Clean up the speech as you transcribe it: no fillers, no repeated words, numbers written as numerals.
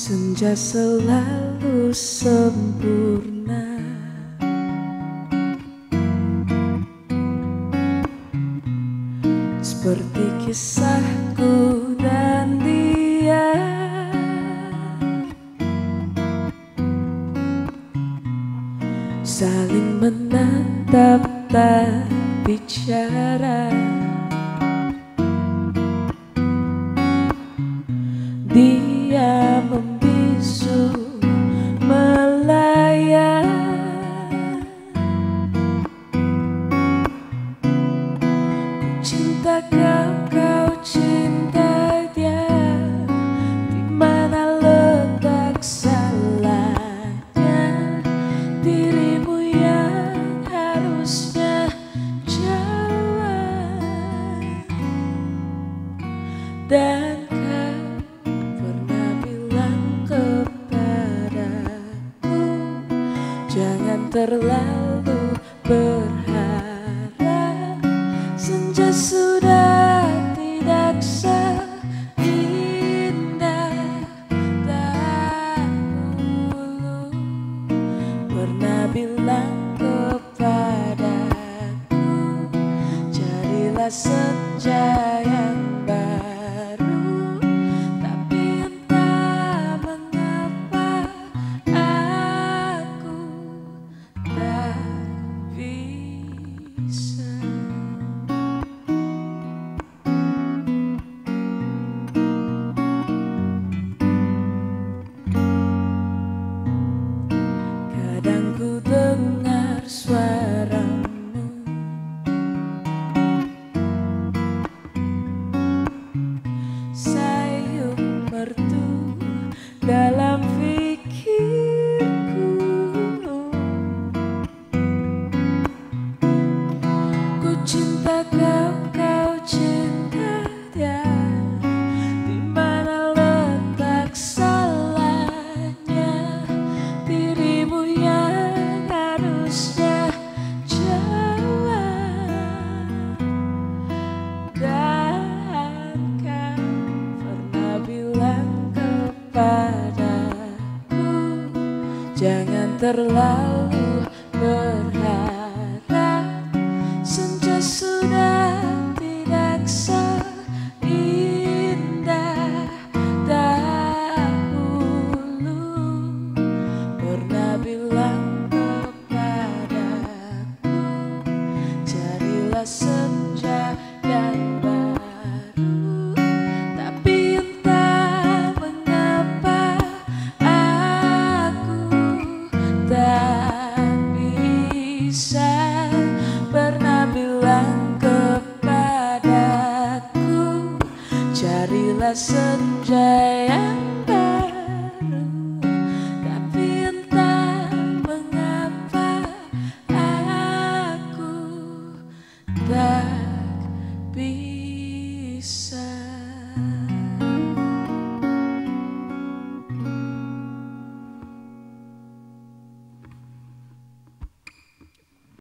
Senja selalu sempurna, seperti kisahku dan dia. Saling menatap tak bicara, dia membisu melayang. Ku cinta kau, kau cinta dia. Di mana letak salahnya? Dirimu yang harusnya jawab. Dan jangan terlalu berharap, senja sudah tidak seindah dahulu. Pernah bilang kepadaku, carilah senja yang baru. Tapi entah mengapa aku tak bisa. Kadang ku dengar suaramu, sayup merdu dalam pikirku. Ku cinta kau, kau cinta dia. Di mana letak salahnya? Dirimu yang harusnya jawab. Dan kau pernah bilang kepadaku, jangan terlalu berharap, senja sudah tidak seindah dahulu. Pernah bilang kepadaku, carilah senja yang baru. Tapi entah mengapa aku tak bisa. Pernah bilang kepadaku, carilah senja yang